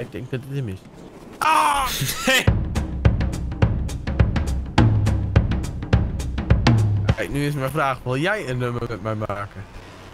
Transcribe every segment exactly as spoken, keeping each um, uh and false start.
Ik denk dat het hem is. Ah! Kijk, nu is mijn vraag. Wil jij een nummer met mij maken?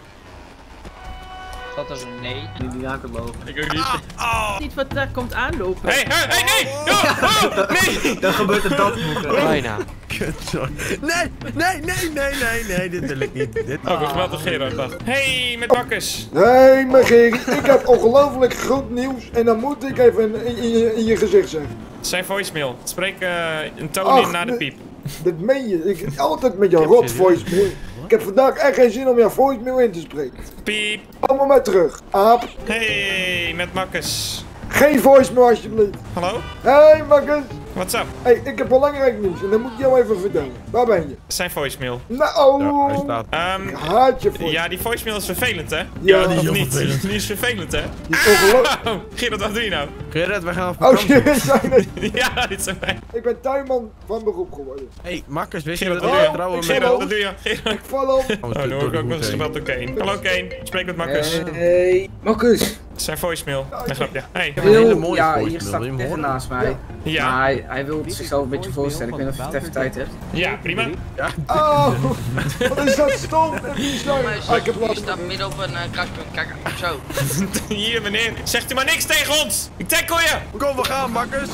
Dat is een nee. Die die aan kan lopen. Ik ook niet. Ah, oh. Niet wat daar komt aanlopen. Hé, hé, hé, nee! Oh, oh, nee! Dan gebeurt er dat moeten. Bijna. Kutzak. Nee, nee, nee, nee, nee, nee, dit wil ik niet. Dit... Oh, ik was wel de Gerard dacht. Hey, met Bakkes. Hey, mijn Gerrie, ik heb ongelooflijk goed nieuws en dan moet ik even in, in, je, in je gezicht zeggen. Zijn voicemail. Spreek uh, een toon Ach, in naar de nee. piep. Dat meen je, ik altijd met jouw rot voicemail. Ik heb vandaag echt geen zin om jouw voicemail in te spreken. Piep. Kom maar maar terug, aap. Hey, met Bakkes. Geen voicemail alsjeblieft. Hallo? Hey, Marcus. What's up? Hey, ik heb belangrijk nieuws en dat moet ik jou even vertellen. Waar ben je? Zijn voicemail. Nou, Ja, hij staat. Um, ik haat je voor. ja, die voicemail is vervelend, hè? Ja, die is Of heel niet? vervelend. Die is vervelend, hè? Die is ongelooflijk. Oh, Gerard, wat doe je nou? Gerrit, wij gaan op Oh, vakantie. jullie zijn het. Ja, dit zijn wij. Ik ben tuinman van beroep geworden. Hé, hey, Makkers, wist je Gerard, dat wat ik doe je? trouwen met... Gerard, wat doe je? Gerard. Ik val op. Oh, nu hoor ik ook nog eens gebeld door Kane. Hallo Kane, spreek met Marcus. Hey, Marcus. Zijn voicemail. Nee, grapje. Hey. heb een hele Wil, mooie ja, voicemail, hier staat wil je hem Kevin horen? naast mij. Ja. Maar hij, hij wil zichzelf een beetje voorstellen. Ik weet niet of je het even tijd hebt. Ja, prima. Oh, wat is dat stom en bizar. Ah, ik heb Je last staat midden op een uh, krakje. Kijk, zo. Hier meneer, zegt u maar niks tegen ons! Ik tackle je! Kom, we gaan, Makkers.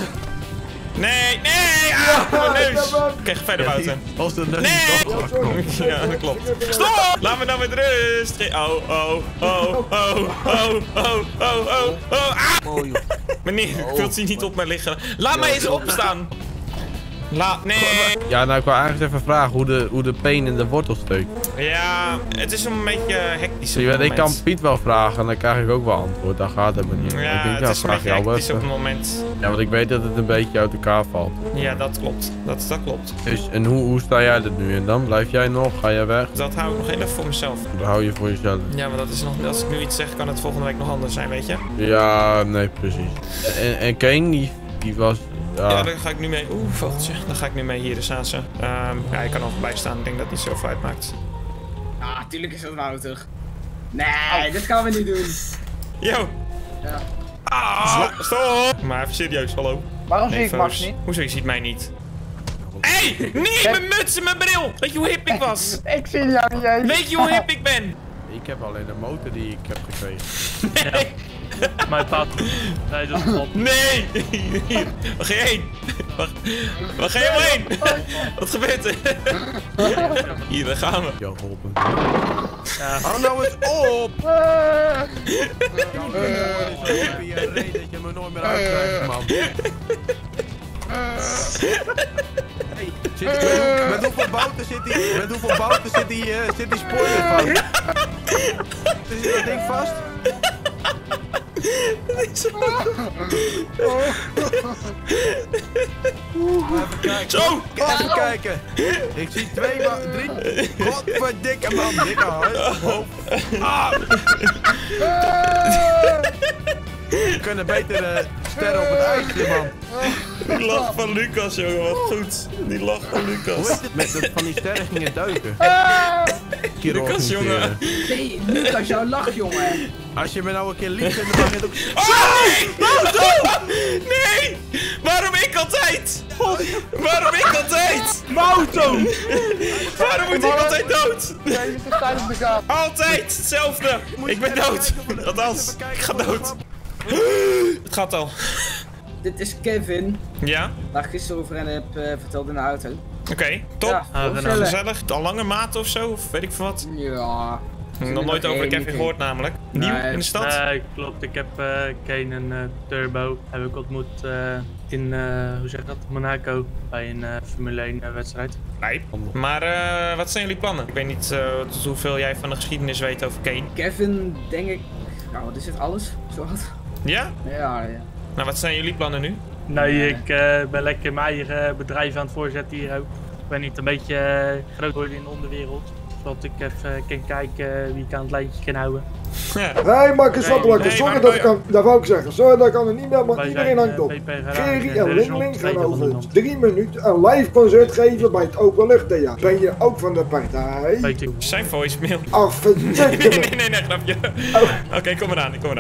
Nee, nee! Ah, mijn neus! Oké, ga verder buiten. Als de neus Nee! toch afkomt. Ja, dat klopt. Stop! Laat me nou met rust! Ge- Oh, oh, oh, oh, oh, oh, oh, oh, oh, ah! Mooi joh. Meneer, ik wil het niet op mij liggen. Laat mij eens opstaan! Laat, nee! Ja, nou, ik wou eigenlijk even vragen hoe de, hoe de peen in de wortel steekt. Ja, het is een beetje hectisch op Zie je, het ik moment. kan Piet wel vragen en dan krijg ik ook wel antwoord. Dan gaat het me niet. Ja, ik denk, het is een vraag beetje jou hectisch op even. het moment. Ja, want ik weet dat het een beetje uit elkaar valt. Ja, dat klopt. Dat, dat klopt. Dus, en hoe, hoe sta jij er nu in dan? Blijf jij nog? Ga jij weg? Dat hou ik nog even voor mezelf. Of hou je voor jezelf? Ja, maar dat is nog, als ik nu iets zeg, kan het volgende week nog anders zijn, weet je? Ja, nee, precies. En, en Kane, die, die was... Ja, Ja, daar ga ik nu mee. Oeh, vogeltje. Daar ga ik nu mee hier de Saanse. Um, ja, je kan er voorbij staan. Ik denk dat het niet zoveel uitmaakt. Ah, tuurlijk is dat Wouter. Nee, dit gaan we niet doen. Yo! Ja. Ah, stop! Maar even serieus, hallo. Waarom zie Nee, ik Max Foos. niet? Hoezo, je ziet mij niet? Hé! Hey, nee, mijn muts en mijn bril! Weet je hoe hip ik was? Ik zie jou niet eens. Weet je hoe hip ik ben? ik heb alleen de motor die ik heb gekregen. Nee! Mijn pad. Nee, dat is top. Nee! Hier, waar ga je heen? Waar, waar ga je helemaal heen? Wat gebeurt er? Hier, daar gaan we. Jou geholpen. Ja. Hou nou eens op! Ah. Ik heb hier een reden dat je me nooit meer uitkrijgt, man. Hey, zit, met, hoe- met hoeveel bouten zit die, met hoeveel bouten zit die, uh, zit die spoiler vast? Zit dat ding vast? Even kijken. Zo! Even kijken. Ik zie twee, ma drie. Godverdikke man, dikke hart. Hoofd. Ah. We kunnen beter uh, sterren op het ijsje, man. Die lach van Lucas, jongen, wat goed. Die lach van Hoe Lucas. is het met dat van die sterren gingen duiken? Lucas, jongen. Nee, Lucas, jouw lach, jongen. Als je me nou een keer lief vindt, dan mag je het ook... Oh, nee! Auto! Nee! Waarom ik altijd? Waarom ik altijd? Auto! Waarom moet ik altijd dood? Ja, je zit tijd op de gaten. Altijd hetzelfde. Ik ben dood. Althans, ik ga dood. Het gaat al. Dit is Kevin, Ja? waar ik gisteren over hen heb uh, verteld in de auto. Oké, okay, top. Ja, Ah, gezellig. gezellig. Gezellig. Al lange maat of zo, of weet ik veel wat. Ja. Nog nooit over Kevin gehoord namelijk. Nieuw Nee. in de stad? Nee, klopt. Ik heb uh, Kane en uh, Turbo heb ik ontmoet uh, in, uh, hoe zeg je dat, Monaco bij een uh, Formule één uh, wedstrijd. Nee. Maar uh, wat zijn jullie plannen? Ik weet niet uh, hoeveel jij van de geschiedenis weet over Kane. Kevin, denk ik. Nou, wat is het alles? Zo wat? Ja? Ja, ja. Nou, wat zijn jullie plannen nu? Nee, ik uh, ben lekker mijn eigen bedrijf aan het voorzetten hier ook. Ik ben niet een beetje uh, groot worden in de onderwereld. Zodat ik even kan kijken wie ik aan het lijntje kan houden. Ja. Hey Marcus, wat lekker. nee, Sorry maar- dat ik aan, dat wou ik zeggen. Sorry dat ik aan het niet ben, maar Wij iedereen zijn, hangt uh, op. V P Garage Gerrie en en de Ling Ling Zon gaan over tweehonderd. drie minuten een live concert geven bij het Openluchttheater. Ben je ook van de partij? Weet je. Zijn voicemail. Ach, verdikke Nee, me. nee, nee, nee, grapje. Oh. Oké, okay, kom eraan, kom eraan.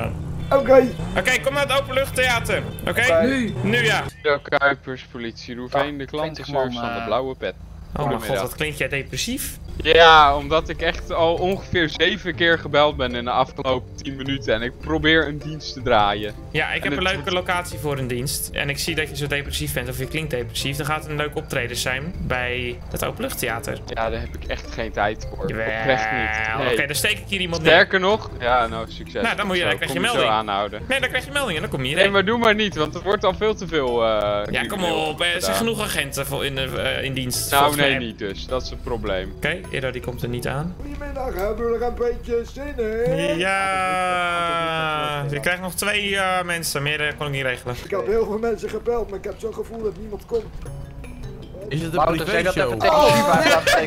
Oké. Okay. Oké, okay, kom naar het openluchttheater. Oké? Okay? Okay. Nu. Nu ja. De Kuipers, politie Roeveen, de klantenservice van de blauwe pet. Oh mijn god, wat klinkt jij depressief? Ja, omdat ik echt al ongeveer zeven keer gebeld ben in de afgelopen tien minuten en ik probeer een dienst te draaien. Ja, ik heb een leuke locatie voor een dienst. En ik zie dat je zo depressief bent of je klinkt depressief. Dan gaat het een leuk optreden zijn bij het openluchttheater. Ja, daar heb ik echt geen tijd voor. Jawel. Oprecht niet. Nee. Oké, okay, dan steek ik hier iemand neer. Sterker nog, ja, nou succes. Nou, dan moet je, zo, dan krijg je kom melding. Zo aanhouden. Nee, dan krijg je melding en dan kom je hierheen. Nee, maar doe maar niet, want het wordt al veel te veel. Uh, ja, kom op, er zijn genoeg agenten in, uh, in dienst. Nou, nee, mij. Niet dus. Dat is het probleem. Oké, okay, Edo die komt er niet aan. Goedemiddag, hebben we er een beetje zin in? Ja, je krijgt nog twee uh, mensen, meer uh, kon ik niet regelen. Ik heb heel veel mensen gebeld, maar ik heb zo'n gevoel dat niemand komt. Is het een privéshow? Oh!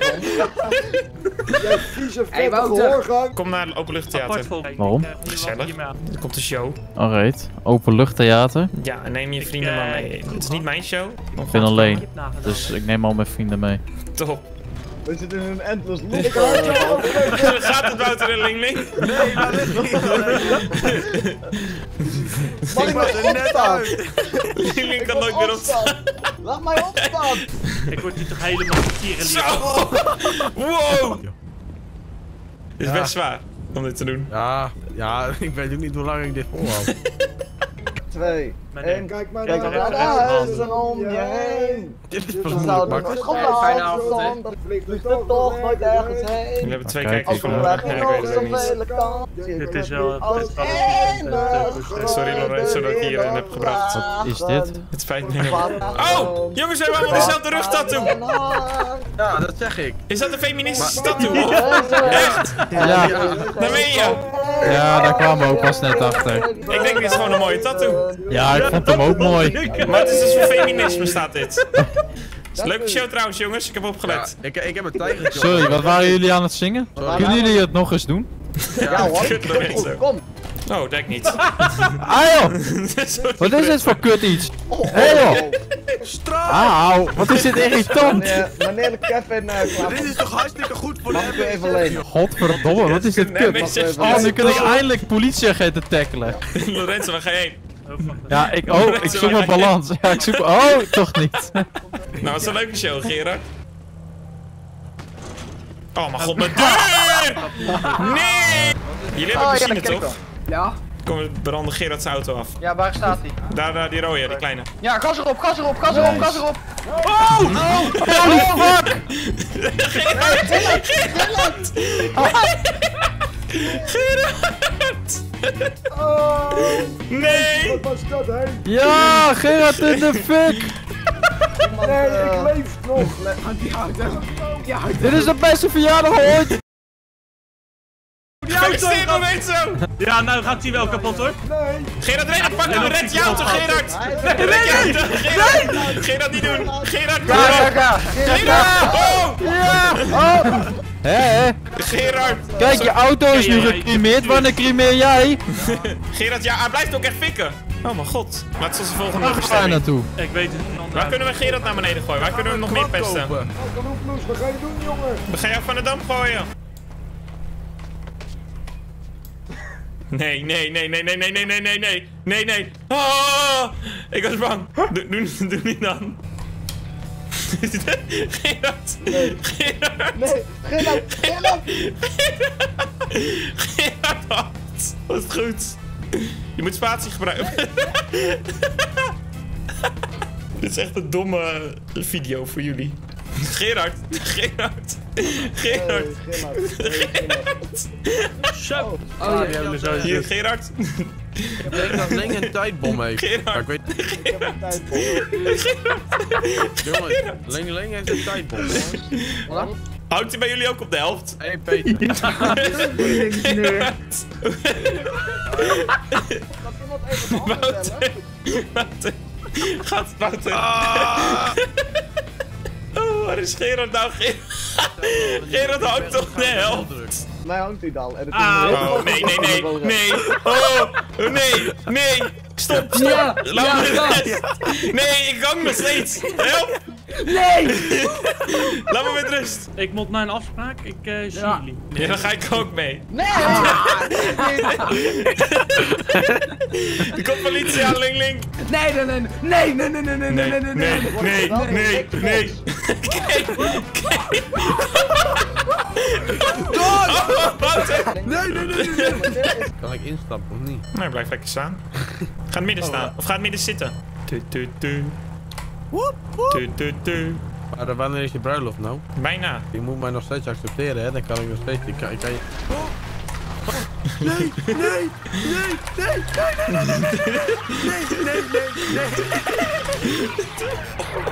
Jij vieze vette gehoorgang. Kom naar het openluchttheater. Waarom? Gezellig. Er komt een show. Alright, openluchttheater. Ja, en neem je vrienden maar mee. Het is niet mijn show. Ik ben alleen, dus ik neem al mijn vrienden mee. Top. We zitten in een endless loop. Gaat het buiten de Ling Ling? Nee, laat het niet. Mag ik was er net uit. Ling Ling kan nooit meer opstaan. Laat mij opstaan. Ik word hier toch helemaal verkeerd. Zo! Wow! Dit is best zwaar om dit te doen. Ja, ja, ik weet ook niet hoe lang ik dit volhoud. Twee. En kijk maar Kijk naar naar de huizen om je heen. Dit is We pas zouden moeilijk, het Max. gewoon Fijne afstand, avond, dat vliegt er toch nooit ergens We heen. hebben twee Oké, kijkers Ook van al de heb je Ja, ik nog weet het ook niet. zoveel kansen. Dit is wel Als best wel een enige Sorry Lorenzo dat ik je hierin heb gebracht. Wat is dit? Het spijt me. Oh! Jongens, we hebben allemaal dezelfde rugtattoo! Ja, dat zeg ik. Is dat een feministische tattoo? Echt? Ja, Daar ben je! ja, daar kwamen we ook pas net achter. Ik denk dit is gewoon een mooie tattoo. Ja, ik vond hem ook mooi. Maar het is dus voor feminisme staat dit. Het is een leuke show trouwens jongens, ik heb Ja, opgelet. ik, ik heb een tijger. Sorry, wat waren jullie aan het zingen? Kunnen jullie het nog eens doen? Ja hoor, Kut, Lorenzo. kom. Oh, denk niet. Ah joh! Wat is dit voor kut iets? Hé joh! Auw, wat is dit irritant? Meneer, meneer de Kevin uh, Dit is toch hartstikke goed voor de Mag ik u even M B S? lenen? Godverdomme, wat is dit kut? Oh, nu kan ik eindelijk politieagenten tackelen. Lorenzo, waar ga je heen? Ja, ik, oh, ik zoek mijn balans. Ja, ik zoek, oh, toch niet. Nou, het is een leuke show, Gerard. Oh mijn god, mijn deur! Nee! Jullie hebben benzine toch? Ja. Kom, we branden Gerard's auto af. Ja, waar staat hij? Daar, daar, die rode, die kleine. Ja, gas erop, gas erop, gas erop, gas erop. Oh! Holy fuck! Gerard! Gerard! Gerard! Oh, Nee! wat was dat heen? Ja, Gerard in de fuck! Nee, ik leef nog. Dit is de beste verjaardag ooit! Gefeliciteerd Lorenzo! Ja, nou gaat hij wel kapot hoor. Nee. Gerard, red, pak hem, red je auto, Gerard! Red je auto, Gerard! Gerard, niet doen! Gerard, Gerard! Gerard! Oh! Ja! Oh! Hé, hé! Gerard! Kijk, je auto is nu gecremeerd. Wanneer cremeer jij? Gerard, ja, hij blijft ook echt fikken. Oh mijn god. Wat is onze volgende Waar ga je bestemming? naartoe? Ik weet het niet. Waar kunnen we Gerard naar beneden gooien? Waar kunnen we hem nog meer pesten? Kopen. Roeploes, wat ga je doen, jongen? We gaan jou van de dam gooien. Nee, nee, nee, nee, nee, nee, nee, nee, nee, nee, nee, nee. Oh, ik was bang. Doe, doe, doe niet dan. Gerard. Nee. Gerard. Nee, Gerard, Gerard. Gerard, wat? Wat goed. Je moet spatie gebruiken. Dit is echt een domme video voor jullie. Gerard, Gerard, Gerard, Gerard. Zo. Oh, Ja, we zo Hier, Gerard. Ik denk dat Ling een tijdbom heeft. Gerard. Maar ik weet Ik heb een tijdbom. Jongens, Ling Ling heeft een tijdbom hoor. Houdt hij bij jullie ook op de helft? Hé hey, Peter. Gerard. Kan iemand even de handen Wouter. tellen? Wouter. Gaat Wouter. Ah. Oh, waar is Gerard nou? Gerard, Gerard hangt op de helft. Mij hangt hij dan. En het is Ah. een heel Oh, nee, nee, nee, nee. Oh, nee, nee. Stop, stop. Ja, Laat me ja, rust. Nee, ik hang nog steeds. Help. Nee! Laat me met rust. Ik moet naar een afspraak, ik uh, zie Ja. jullie. Ja, dan ga ik ook mee. Nee! Er komt politie aan, Ling Ling. Nee, nee, nee, nee, nee, nee, nee, nee, nee, nee, nee, nee, nee, nee, nee. Kijk, kijk. Nee, nee, nee, nee. Kan ik instappen of niet? Nee, blijf lekker staan. Ga in het midden staan. Of ga in het midden zitten. Tu, tu, tu. Tu, tu, tu. Maar wanneer is je bruiloft nou? Bijna. Je moet mij nog steeds accepteren, hè? Dan kan ik nog steeds... Ik kan, ik kan je... Oh. Nee, nee, nee, nee, nee, nee, nee, nee, nee, nee, nee, nee.